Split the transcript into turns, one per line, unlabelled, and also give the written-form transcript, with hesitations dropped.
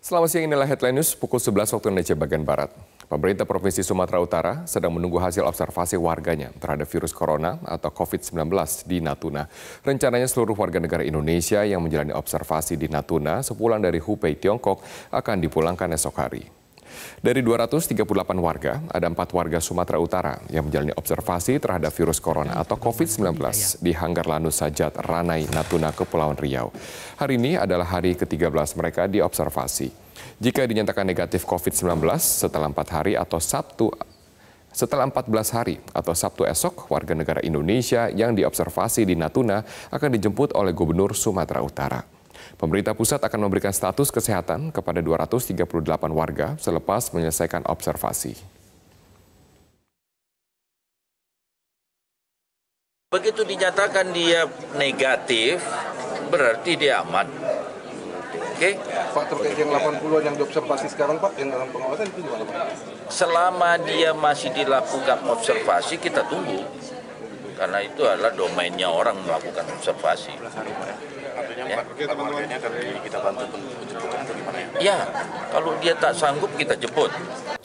Selamat siang, inilah headline news pukul 11 waktu Indonesia bagian Barat. Pemerintah Provinsi Sumatera Utara sedang menunggu hasil observasi warganya terhadap virus corona atau COVID-19 di Natuna. Rencananya seluruh warga negara Indonesia yang menjalani observasi di Natuna sepulang dari Hubei, Tiongkok akan dipulangkan esok hari. Dari 238 warga, ada 4 warga Sumatera Utara yang menjalani observasi terhadap virus corona atau COVID-19 di Hanggar Lanut Sajat, Ranai, Natuna, Kepulauan Riau. Hari ini adalah hari ke-13 mereka diobservasi. Jika dinyatakan negatif COVID-19 setelah 14 hari atau Sabtu esok, warga negara Indonesia yang diobservasi di Natuna akan dijemput oleh Gubernur Sumatera Utara. Pemerintah pusat akan memberikan status kesehatan kepada 238 warga selepas menyelesaikan observasi.
Begitu dinyatakan dia negatif, berarti dia aman. Oke?
Pak, terkait yang 80-an yang diobservasi sekarang, Pak, yang dalam pengawasan itu gimana, Pak?
Selama dia masih dilakukan observasi, kita tunggu. Karena itu adalah domainnya orang melakukan observasi.
Artinya teman-temannya akan kita bantu penjemputan atau gimana ya?
Ya, kalau dia tak sanggup kita jemput.